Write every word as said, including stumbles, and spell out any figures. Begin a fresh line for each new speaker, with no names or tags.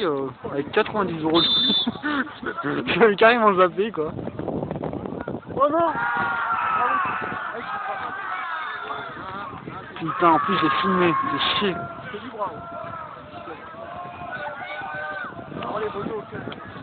sorti euh, avec quatre-vingt-dix euros. J'avais carrément zappé quoi.
Oh non!
Putain, en plus j'ai filmé, c'est chier.
C'est du bravo. Alors les photos,